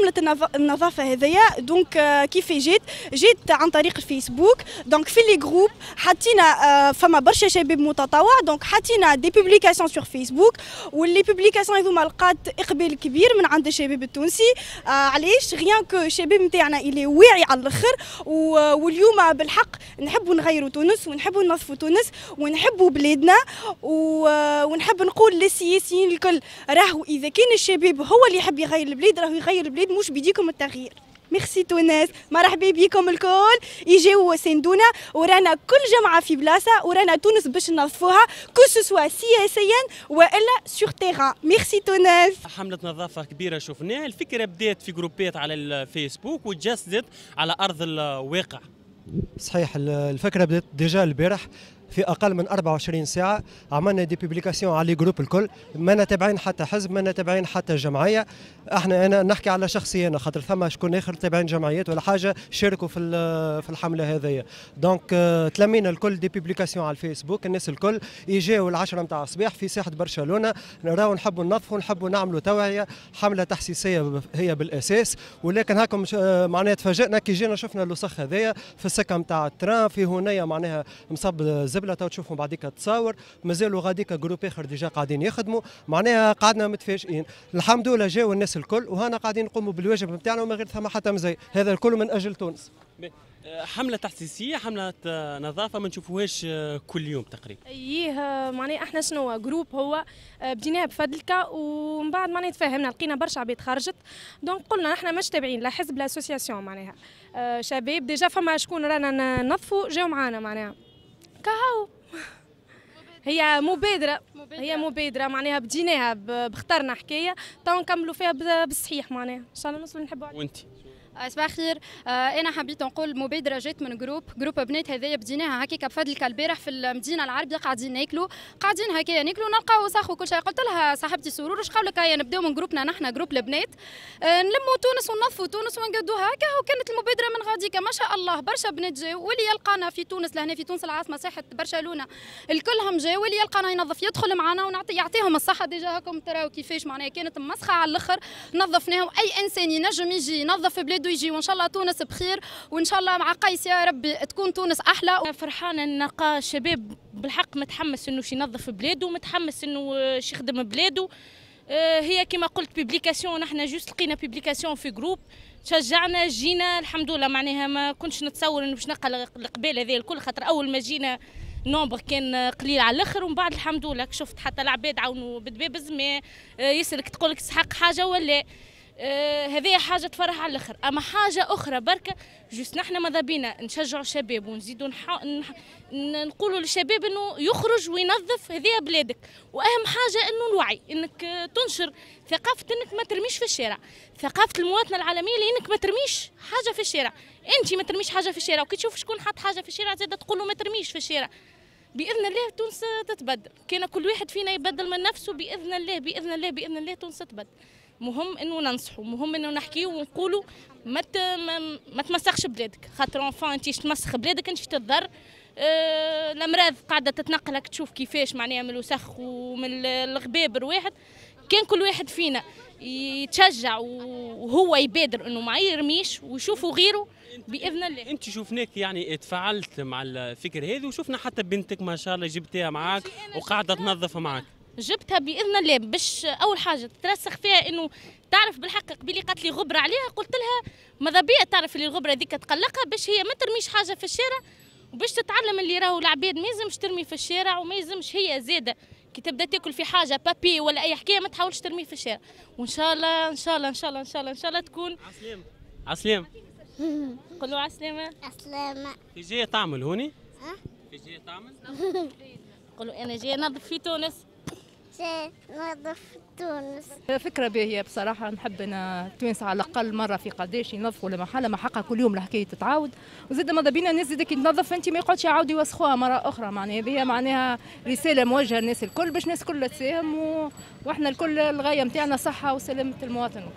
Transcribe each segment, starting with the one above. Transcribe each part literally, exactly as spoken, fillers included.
حمله النظافه هذيا دونك كيف جيت جيت عن طريق الفيسبوك. دونك في لي جروب حطينا فما برشا شباب متطوع، دونك حطينا دي بوبليكاسيون سور فيسبوك، واللي بوبليكاسيون هذوما لقات اقبال كبير من عند الشباب التونسي. آه علاش؟ غيان كو الشباب نتاعنا اللي واعي على الاخر، واليوم بالحق نحبوا نغيروا تونس ونحبوا ننظفوا تونس ونحبوا بلادنا، ونحب نقول للسياسيين الكل راهو اذا كان الشباب هو اللي يحب يغير البلاد راهو يغير البلاد، مش بيديكم التغيير. ميرسي تونس، مرحبا بكم الكل، يجيو سندونا ورانا كل جمعه في بلاصه، ورانا تونس باش ننظفوها كو سوسوا سياسيا والا سور تيران. ميرسي تونس. حمله نظافه كبيره شفناها، الفكره بدات في جروبات على الفيسبوك وتجسدت على ارض الواقع. صحيح، الفكره بدات ديجا البارح في اقل من أربعة وعشرين ساعه، عملنا دي بوبليكاسيون على لي جروب الكل، ما نتابعين حتى حزب، ما نتابعين حتى جمعيه. احنا انا نحكي على شخصي انا، خاطر ثم شكون اخر تابعين جمعيات ولا حاجه شاركوا في في الحمله هذيا. دونك تلمينا الكل دي بوبليكاسيون على الفيسبوك، الناس الكل يجيو العشرة نتاع الصباح في ساحه برشلونه، نراو نحبوا ننظفوا، نحبوا نعملوا توعيه، حمله تحسيسيه هي بالاساس. ولكن هاكم معناها تفاجئنا كي جينا شفنا الوسخ هذايا في السكه نتاع التران، في هنايا معناها مصب زبله تو تشوفوا بعديك تصاور، مازالوا غاديك جروب اخر ديجا قاعدين يخدموا، معناها قعدنا متفاجئين. الحمد لله جاوا الناس الكل وهنا قاعدين نقوموا بالواجب نتاعنا وما غير ثم حتى مزي، هذا الكل من اجل تونس. حمله تحسيسيه، حمله نظافه ما نشوفوهاش كل يوم تقريبا. اييه معناها احنا شنو جروب هو بديناه بفضلك، ومن بعد معناها تفاهمنا لقينا برشا عباد خرجت، دونك قلنا احنا مش تابعين لا حزب لا اسوسياسيون، معناها شباب ديجا فما شكون رانا ننظفوا جاو معانا، معناها كهو هي مبادرة هي مبادرة معناها بديناها باخترنا حكاية تو نكملوا فيها بالصحيح، معناها ان شاء الله نوصلوا نحبوا عليها. وانت؟ صباح الخير. آه انا حبيت نقول مبادره جات من جروب جروب بنات هذايا بديناها هكاك بفضلك البارح في المدينه العربيه، قاعدين ناكلوا قاعدين هكايا ناكلوا نلقاو وسخ وكل شيء. قلت لها صاحبتي سرور اش قولك هيا نبداو من جروبنا نحن جروب البنات، آه نلموا تونس وننظفوا تونس ونقدوها هكا. وكانت المبادره من غاديكا ما شاء الله برشا بنات جاو، واللي يلقانا في تونس لهنا في تونس العاصمه ساحه برشلونه الكلهم جاو، واللي يلقانا ينظف يدخل معنا ونعطي يعطيهم الصحه. ديجا هاكم تراو كيفاش معناها كانت مسخه على الاخر، نظفناهم. اي انسان ينجم يجي ينظف بلاده يجي، وان شاء الله تونس بخير، وان شاء الله مع قيس يا ربي تكون تونس احلى. فرحانه نلقى شباب بالحق متحمس انه ينظف بلاده، متحمس انه يخدم بلاده. هي كما قلت بيبليكاسيون، نحن جوست لقينا بيبليكاسيون في جروب شجعنا جينا الحمد لله. معناها ما كنتش نتصور انه باش نلقى القبال هذا الكل، خاطر اول ما جينا نومبر كان قليل على الاخر، ومن بعد الحمد لله شفت حتى العباد عاونوا بدبابز، ما يسالك تقول لك تسحق حاجه ولا آه هذه حاجه تفرح على الاخر. اما حاجه اخرى بركه جوست نحن ماذا بينا نشجعوا الشباب ونزيدوا نح... نح... نقولوا للشباب انه يخرج وينظف هذه بلادك. واهم حاجه انه الوعي، انك تنشر ثقافه انك ما ترميش في الشارع، ثقافه المواطن العالميه لانك ما ترميش حاجه في الشارع. انت ما ترميش حاجه في الشارع، وكي تشوف شكون حط حاجه في الشارع زاد تقول له ما ترميش في الشارع. باذن الله تونس تتبدل، كان كل واحد فينا يبدل من نفسه باذن الله باذن الله باذن الله تونس تتبدل. مهم انه ننصحوا، مهم انه نحكيو ونقولوا ما ما تمسخش بلادك، خاطر اونفان انت تمسخ بلادك انت تضر. أه الامراض قاعده تتنقلك، تشوف كيفاش معناها من الوسخ ومن الغباب الواحد. كان كل واحد فينا يتشجع وهو يبادر انه ما يرميش ويشوفوا غيره باذن الله. انت شفناك يعني تفاعلت مع الفكره هذه، وشفنا حتى بنتك ما شاء الله جبتيها معاك وقاعده تنظف معاك. جبتها باذن الله باش اول حاجه تترسخ فيها، انه تعرف بالحق. قبيلي قالت لي غبره عليها، قلت لها ماذا بيا تعرف اللي الغبره هذيك تقلقها باش هي ما ترميش حاجه في الشارع، وباش تتعلم اللي راهو العباد ما يلزمش ترمي في الشارع، وما يلزمش هي زاده كي تبدا تاكل في حاجه بابي ولا اي حكايه ما تحاولش ترميه في الشارع. وان شاء الله ان شاء الله ان شاء الله ان شاء الله ان شاء الله تكون عسلامه عسلامه. قولوا عسلامه. عسلامه. في جايه تعمل هوني؟ ها؟ في جايه تعمل؟ قولوا انا جايه ننظف في تونس. نظف تونس. فكرة باهية بصراحة، نحب أنا تونس على الأقل مرة في قداش ينظفوا المحل، ما حقها كل يوم الحكاية تتعاود. وزاد ماذا بينا الناس زاد كي تنظف أنت ما يقعدش يعاودوا يوسخوها مرة أخرى. معناها هذه معناها رسالة موجهة للناس الكل باش الناس كلها تساهم، و... وإحنا الكل الغاية نتاعنا صحة وسلامة المواطن.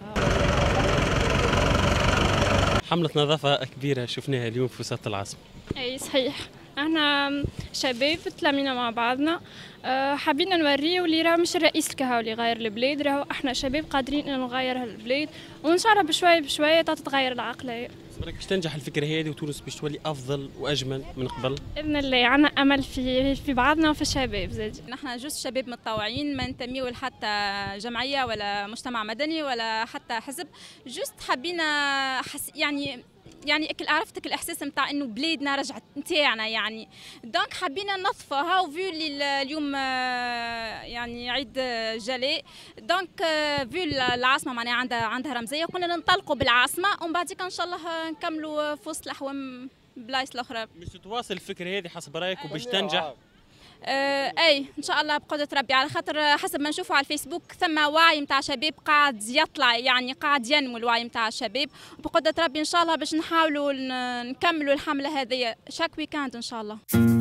حملة نظافة كبيرة شفناها اليوم في وسط العاصمة. أي صحيح، احنا شباب تلامينا مع بعضنا، أه حابين نوريو اللي راه مش الرئيس الكهو اللي غير البلاد، راهو احنا شباب قادرين ان نغير هالبلاد، وان شاء الله بشويه بشويه تتغير العقليه. برك باش تنجح الفكره هذه وتونس باش تولي افضل واجمل من قبل؟ باذن الله عندنا امل في في بعضنا وفي الشباب زاد. نحن جوست شباب متطوعين، ما ننتميو لحتى جمعيه ولا مجتمع مدني ولا حتى حزب، جوست حابين حس يعني يعني عرفتك الاحساس نتاع انه بلادنا رجعت نتاعنا يعني، دونك حبينا ننظفوها وفيو اللي اليوم يعني عيد جلاء، دونك فيو العاصمه معناها عندها عندها رمزيه، قلنا ننطلقوا بالعاصمه ومن بعديك ان شاء الله نكملوا في وسط الاحوام بلايص الاخرى. باش تتواصل الفكره هذه حسب رايك وباش تنجح؟ آه اي ان شاء الله بقدره ربي، على خاطر حسب ما نشوفوا على الفيسبوك ثم وعي نتاع شباب قاعد يطلع، يعني قاعد ينمو الوعي نتاع الشباب، وبقدره ربي ان شاء الله باش نحاولوا نكملوا الحمله هذه شاك ويكاند ان شاء الله.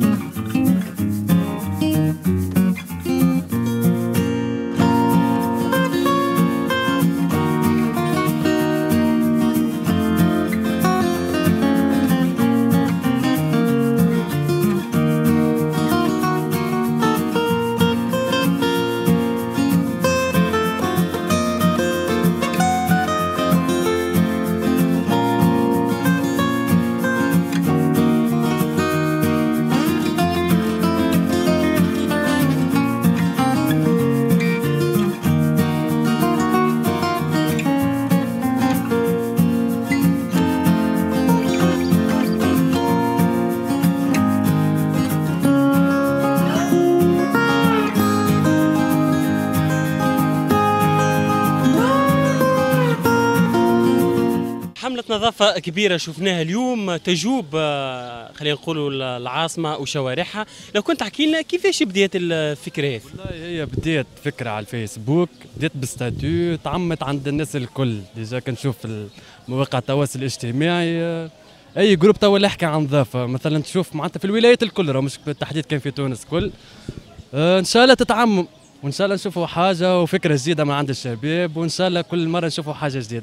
حملة نظافة كبيرة شفناها اليوم تجوب خلينا نقولوا العاصمة وشوارعها، لو كنت تحكي لنا كيفاش بديت الفكرة هذه؟ والله هي بديت فكرة على الفيسبوك، بديت بستاتيو تعمت عند الناس الكل، ديجا كنشوف مواقع التواصل الاجتماعي اي جروب توا اللي يحكي عن نظافة، مثلا تشوف معناتها في الولايات الكل، راه مش بالتحديد كان في تونس كل، ان شاء الله تتعمم وان شاء الله نشوفوا حاجة وفكرة جديدة من عند الشباب، وان شاء الله كل مرة نشوفوا حاجة جديدة.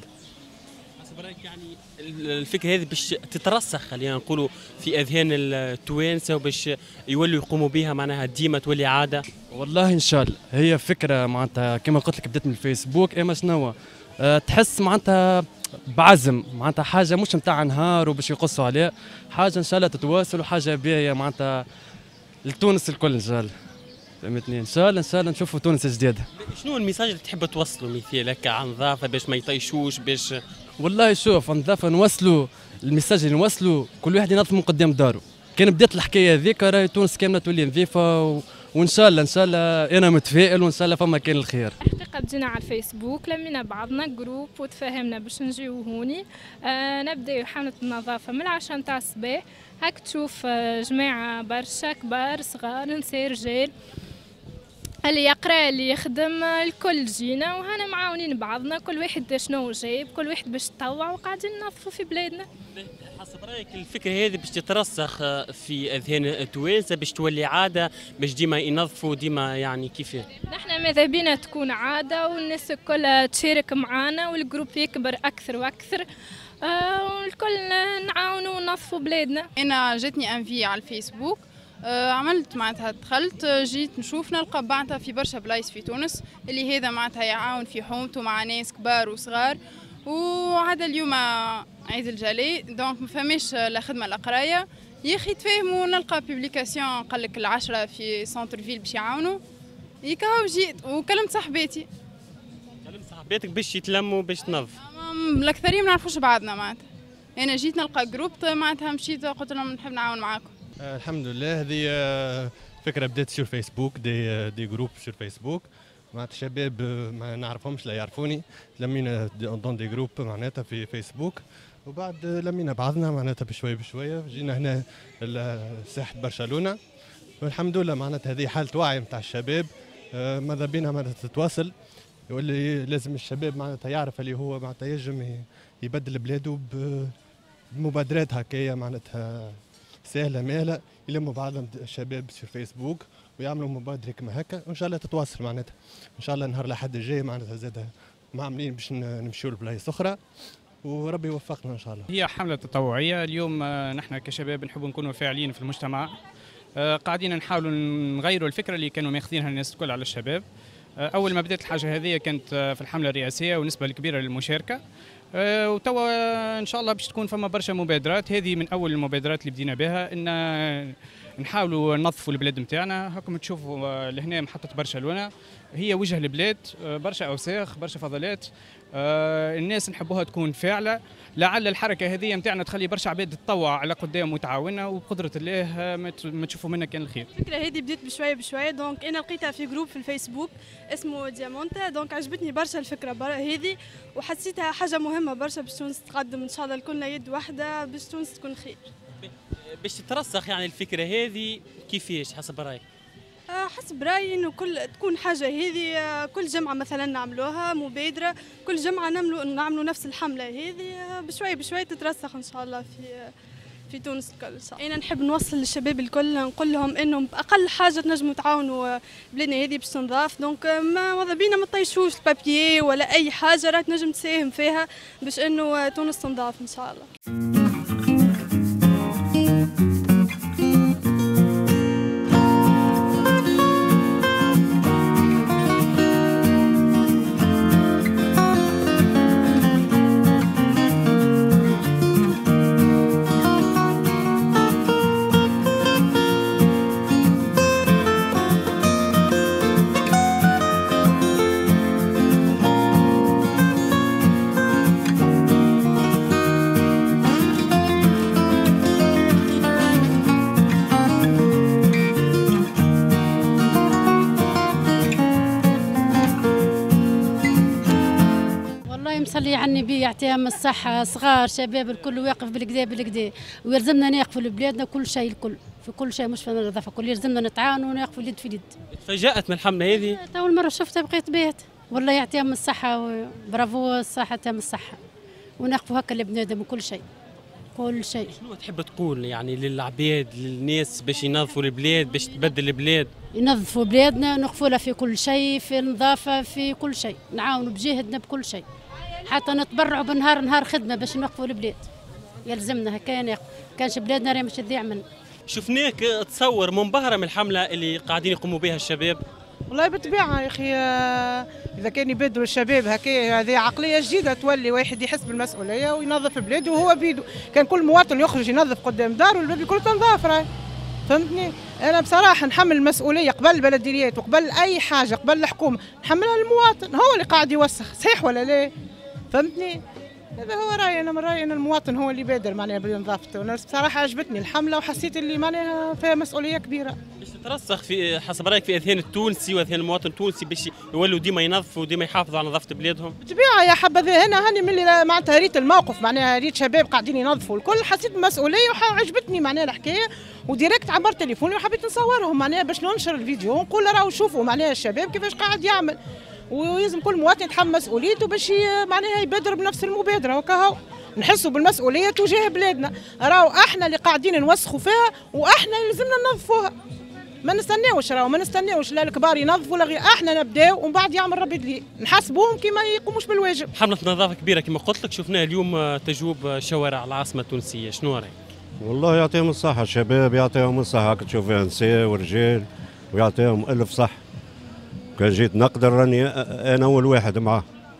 يعني الفكره هذه باش تترسخ خلينا نقولوا في اذهان التوانسه وباش يولوا يقوموا بها معناها ديما تولي عاده؟ والله ان شاء الله هي فكره معناتها كما قلت لك بدات من الفيسبوك، اما شنو أه تحس معناتها بعزم، معناتها حاجه مش نتاع نهار وباش يقصوا عليه، حاجه ان شاء الله تتواصل وحاجه باهيه معناتها لتونس الكل ان شاء الله. فهمتني؟ ان شاء الله ان شاء الله نشوفوا تونس جديده. شنو الميساج اللي تحب توصله مثال هكا عن نظافه باش ما يطيشوش باش؟ والله شوف النظافه نوصلوا الميساج اللي نوصلوا كل واحد ينظف من قدام داره، كان بدات الحكايه هذيك راهي تونس كامله تولي نظيفه و... وان شاء الله ان شاء الله انا متفائل وان شاء الله فما كان الخير. الحقيقه بدينا على الفيسبوك، لمينا بعضنا جروب وتفاهمنا باش نجيو هوني، آه نبداو حمله النظافه من العشاء نتاع الصباح، هاك تشوف آه جماعه برشا كبار صغار نساء رجال، اللي يقرا اللي يخدم الكل جينا وهنا معاونين بعضنا، كل واحد شنو جايب، كل واحد باش تطوع وقاعدين ننظفوا في بلادنا. حسب رايك الفكره هذه باش تترسخ في اذهان التوانسه باش تولي عاده باش ديما ينظفوا ديما يعني كيف؟ نحن ماذا بينا تكون عاده والناس الكل تشارك معنا والجروب يكبر اكثر واكثر، آه والكل نعاونوا وننظفوا بلادنا. انا جاتني انفي على الفيسبوك، آه عملت معناتها دخلت جيت نشوف نلقى معناتها في برشا بلايص في تونس اللي هذا معناتها يعاون في حومته مع ناس كبار وصغار، وعاد اليوم عيد الجلاء دونك ما فماش لا خدمه لا قرايه، يا اخي تفاهموا نلقى بوبليكاسيون قال لك العشره في سونتر فيل باش يعاونوا، يكاو جيت وكلمت صاحباتي. كلمت صاحباتك باش يتلموا باش تنظف؟ الاكثريه ما نعرفوش بعضنا معناتها، انا جيت نلقى جروب معناتها مشيت قلت لهم نحب نعاون معاكم. آه الحمد لله هذه فكره بدات sur فيسبوك، دي دي جروب sur فيسبوك معناتها شباب ما نعرفهمش لا يعرفوني، لمينا دون دي جروب معناتها في فيسبوك، وبعد لمينا بعضنا معناتها بشويه بشويه جينا هنا ساحه برشلونه، والحمد لله معناتها هذه حاله وعي نتاع الشباب، آه ماذا بينا معناتها تتواصل، يولي لازم الشباب معناتها يعرف اللي هو معناتها ينجم يبدل بلاده بمبادرات هكايا معناتها سهله ماهله، يلموا بعضهم الشباب في فيسبوك ويعملوا مبادره كما هكا، وان شاء الله تتواصل معناتها ان شاء الله نهار الاحد الجاي معناتها زاد معاملين باش نمشيو لبلايص اخرى، وربي يوفقنا ان شاء الله. هي حمله تطوعيه اليوم، نحن كشباب نحب نكونوا فاعلين في المجتمع، قاعدين نحاولوا نغيروا الفكره اللي كانوا ماخذينها الناس الكل على الشباب. اول ما بدات الحاجه هذه كانت في الحمله الرئاسيه ونسبه الكبيره للمشاركه، وتوا ان شاء الله باش تكون فما برشا مبادرات. هذه من اول المبادرات اللي بدينا بها، ان نحاولوا ننظفوا البلاد نتاعنا. هاكم تشوفوا لهنا محطه برشلونه هي وجه البلاد، برشا اوساخ برشا فضلات. الناس نحبوها تكون فاعله، لعل الحركه هذه نتاعنا تخلي برشا عباد تطوع على قدام وتعاوننا، وبقدره الله ما تشوفوا منا كان الخير. الفكره هذه بديت بشويه بشويه، دونك انا لقيتها في جروب في الفيسبوك اسمه ديامونتا، دونك عجبتني برشا الفكره هذه وحسيتها حاجه مهمه برشا باش تونس تقدم ان شاء الله كلنا يد واحده باش تونس تكون خير. باش تترسخ يعني الفكره هذه كيفاش حسب رايك؟ حسب رايي انه كل تكون حاجه هذه كل جمعه مثلا نعملوها مبادره، كل جمعه نعملوا نعملوا نفس الحمله هذه بشوي بشوي تترسخ ان شاء الله في في تونس الكل. انا نحب نوصل للشباب الكل، نقول لهم انهم باقل حاجه تنجموا تعاونوا بلادنا هذه باش تنضاف، دونك ما ماذا بينا ما تطيشوش البابيي ولا اي حاجه راه تنجم تساهم فيها باش انه تونس تنضاف ان شاء الله. صلي على النبي يعطيهم الصحة، صغار شباب الكل واقف بالكدا بالكدا، ويلزمنا ناقفوا لبلادنا كل شيء الكل في كل شيء، مش في النظافة كل يلزمنا نتعاونوا وناقفوا اليد في اليد. تفاجأت من الحملة هذه؟ أول مرة شفتها بقيت بيت، والله يعطيهم الصحة برافو صحة تام الصحة، وناقفوا هكا لبنادم وكل شيء كل شيء. شنو تحب تقول يعني للعباد للناس باش ينظفوا البلاد باش تبدل البلاد؟ ينظفوا بلادنا، نوقفوا لها في كل شيء، في النظافة في كل شيء، نعاونوا بجهدنا بكل شيء. حتى نتبرعوا بالنهار نهار خدمه باش نوقفوا البلاد، يلزمنا هكا ناقف، كانش بلادنا راه مش تضيع منا. شفناك تصور منبهره من الحمله اللي قاعدين يقوموا بها الشباب. والله بالطبيعه يا اخي، اذا كان يبادروا الشباب هكا هذه عقليه جديده تولي واحد يحس بالمسؤوليه وينظف بلاده وهو بيده. كان كل مواطن يخرج ينظف قدام داره والبلاد الكل تنظاف راهي، فهمتني؟ انا بصراحه نحمل المسؤوليه قبل البلديات وقبل اي حاجه قبل الحكومه، نحملها المواطن هو اللي قاعد يوسخ، صحيح ولا لا؟ فهمتني؟ هذا هو رايي، انا من رايي ان المواطن هو اللي بادر معناها بنظافته، وانا بصراحه عجبتني الحمله وحسيت اللي معناها فيها مسؤوليه كبيره. باش تترسخ في حسب رايك في اذهان التونسي واذهان المواطن التونسي باش يولوا ديما ينظفوا وديما يحافظوا على نظافه بلادهم؟ بالطبيعه يا حبذا، هنا هاني ملي معناتها ريت الموقف، معناها ريت شباب قاعدين ينظفوا الكل، حسيت بمسؤوليه وعجبتني معناها الحكايه، وديريكت عبرت تليفوني وحبيت نصورهم معناها باش ننشر الفيديو ونقول راهو شوفوا معناها الشباب كيفاش قاعد يعمل، ويلزم كل مواطن يتحمل مسؤوليته باش معناها يبادر بنفس المبادره، وكهو نحسوا بالمسؤوليه تجاه بلادنا، راهو احنا اللي قاعدين نوسخوا فيها واحنا اللي لازمنا ننظفوها. ما نستناوش راهو ما نستناوش لا الكبار ينظفوا لا غير، احنا نبداو ومن بعد يعمل ربي دليل، نحاسبوهم كي ما يقوموش بالواجب. حمله نظافه كبيره كما قلت لك، شفناها اليوم تجوب شوارع العاصمه التونسيه، شنو رايك؟ والله يعطيهم الصحه الشباب، يعطيهم الصحه، هاك تشوف فيها نساء ورجال ويعطيهم الف صح. كان جيت نقدر راني انا اول واحد معاه.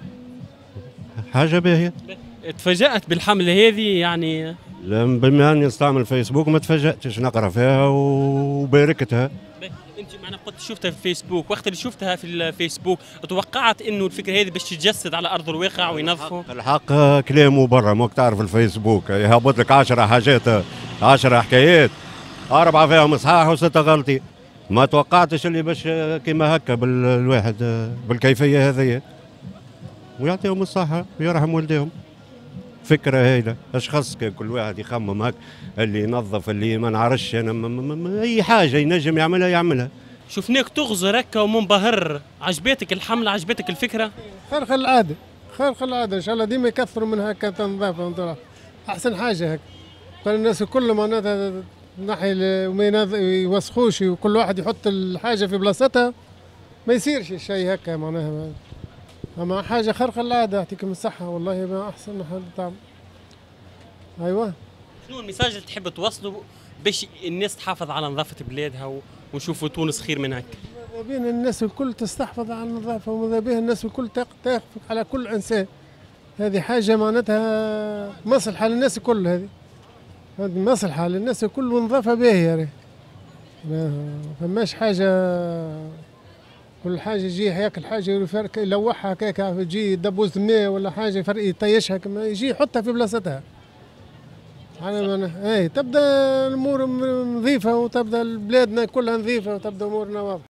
حاجه باهيه. تفاجأت بالحمله هذه يعني؟ بما اني نستعمل فيسبوك ما تفاجأتش، نقرا فيها وباركتها. انت معنا قلت شفتها في الفيسبوك، وقت اللي شفتها في الفيسبوك توقعت انه الفكره هذه باش تتجسد على ارض الواقع وينظفوا؟ الحق كلامه برا، ماك تعرف الفيسبوك يهبط لك عشرة حاجات عشرة حكايات، أربعة فيهم صحاح وستة غلطي. ما توقعتش اللي باش كيما هكا بالواحد بالكيفيه هذه. ويعطيهم الصحه ويرحم والديهم. فكره هايله، اش خص كل واحد يخمم هكا، اللي ينظف اللي ما نعرفش انا م م م اي حاجه ينجم يعملها يعملها. شفناك تغزر هكا ومنبهر، عجبتك الحمله، عجبتك الفكره؟ خير خير العاده، خير خير العاده ان شاء الله ديما يكثروا من هكا تنظافه، احسن حاجه هكا. فالناس الكل معناتها ناحية وما يوسخوش وكل واحد يحط الحاجة في بلاصتها، ما يصيرش الشيء هكا معناها. اما حاجه خارقه للعاده يعطيكم الصحه، والله ما احسن حاجه تعمل. ايوه. شنو الميساج اللي تحب توصله باش الناس تحافظ على نظافه بلادها ونشوفوا تونس خير من هكا؟ ماذا بين الناس الكل تستحفظ على النظافه، وماذا بين الناس الكل تخفق على كل انسان. هذه حاجه معناتها مصلحه للناس الكل، هذه هذه مصلحه للناس الكل ونظافه باهيه. ما فماش حاجه كل حاجه يجي ياكل حاجه يفرك يلوحها هكاك، يجي دبوس ماء ولا حاجه يفرق يطيشها كما يجي يحطها في بلاصتها. على اي تبدا الامور نظيفه، وتبدا بلادنا كلها نظيفه، وتبدا امورنا واضحه.